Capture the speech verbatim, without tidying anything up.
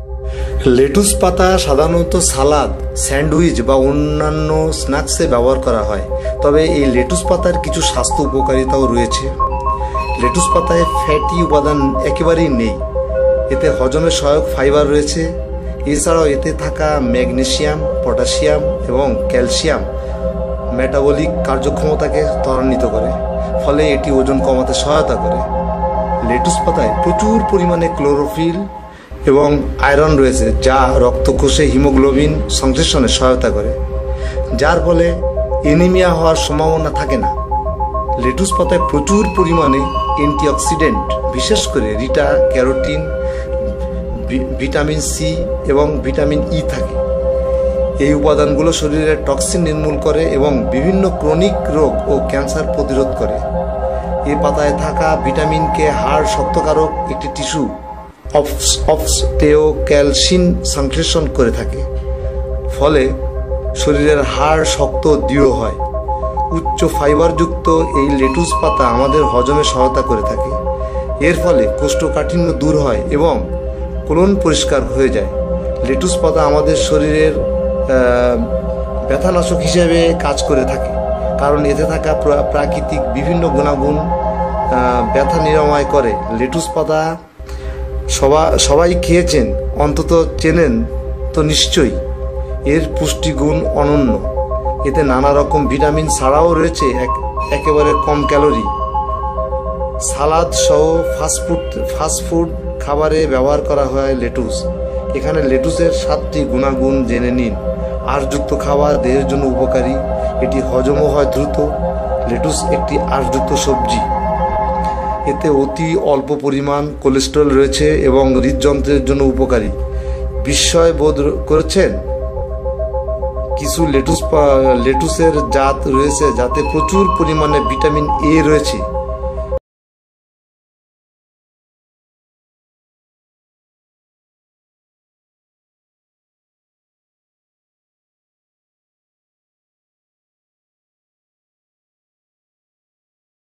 Lettuce পাতা সাধারণত সালাদ, sandwich বা অন্যান্য স্ন্যাক্সে ব্যবহার করা হয়, তবে এই লেটুস পাতার কিছু স্বাস্থ্য উপকারিতাও রয়েছে। লেটুস পাতায় ফ্যাটি উপাদান একেবারেই নেই। এতে হজমের সহায়ক ফাইবার রয়েছে। এছাড়াও এতে থাকা ম্যাগনেসিয়াম, পটাশিয়াম এবং ক্যালসিয়াম মেটাবলিক কার্যক্ষমতাকে ত্বরান্বিত করে, ফলে এটি ওজন কমাতে সহায়তা করে। লেটুস পাতায় প্রচুর পরিমাণে ক্লোরোফিল এবং আয়রন রয়েছে, যা রক্তকোষে হিমোগ্লোবিন সংশ্লেষণে সহায়তা করে, যার ফলে অ্যানিমিয়া হওয়ার সম্ভাবনা থাকে না। লেটুস পাতায় প্রচুর পরিমাণে অ্যান্টিঅক্সিডেন্ট, বিশেষ করে রিটা ক্যারোটিন, ভিটামিন সি এবং ভিটামিন ই থাকে। এই উপাদানগুলো শরীরের টক্সিন নির্মূল করে এবং বিভিন্ন ক্রনিক রোগ ও ক্যান্সার প্রতিরোধ করে। এই পাতায় থাকা ভিটামিনকে হাড় শক্তকারক একটি টিস্যু অবস্টিওক্যালসিন সংশ্লেষণ করে থাকে, ফলে শরীরের হাড় শক্ত দৃঢ় হয়। উচ্চ ফাইবারযুক্ত এই লেটুস পাতা আমাদের হজমে সহায়তা করে থাকে। এর ফলে কোষ্ঠকাঠিন্য দূর হয় এবং কোলন পরিষ্কার হয়ে যায়। লেটুস পাতা আমাদের শরীরের ব্যথানাশক হিসেবে কাজ করে থাকে, কারণ এতে থাকা প্রাকৃতিক বিভিন্ন গুণাগুণ ব্যথা নিরাময় করে। লেটুস পাতা সবাই সবাই খেয়েছেন, অন্তত চেনেন তো নিশ্চয়ই। এর পুষ্টিগুণ অনন্য। এতে নানা রকম ভিটামিন ছাড়াও রয়েছে এক একেবারে কম ক্যালোরি। সালাদ সহ ফাস্টফুড ফাস্টফুড খাবারে ব্যবহার করা হয় লেটুস। এখানে লেটুসের সাতটি গুণাগুণ জেনে নিন। আঁশযুক্ত খাবার দেহের জন্য উপকারী, এটি হজমও হয় দ্রুত। লেটুস একটি আঁশযুক্ত সবজি। এতে অতি অল্প পরিমাণ কোলেস্টেরল রয়েছে এবং হৃদযন্ত্রের জন্য উপকারী। বিস্ময় বোধ করেছেন? কিছু লেটুস লেটুসের জাত রয়েছে যাতে প্রচুর পরিমাণে ভিটামিন এ রয়েছে।